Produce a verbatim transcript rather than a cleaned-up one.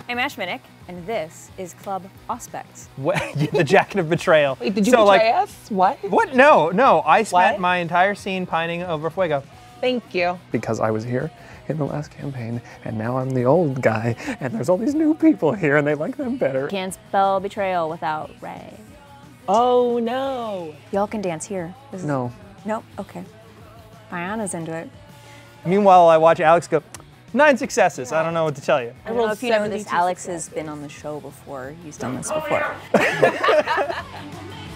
I'm Ash Minnick, and this is Club Auspex. What? The jacket of betrayal. Wait, did you so, betray like, us? What? What? No, no. I spent What? my entire scene pining over Fuego. Thank you. Because I was here in the last campaign, and now I'm the old guy, and there's all these new people here, and they like them better. Can't spell betrayal without Ray. Oh, no. Y'all can dance here. This is... No. Nope, okay. Mayanna's into it. Meanwhile, I watch Alex go, nine successes. I don't know what to tell you. I don't know if you know this, Alex has been on the show before. He's done this before.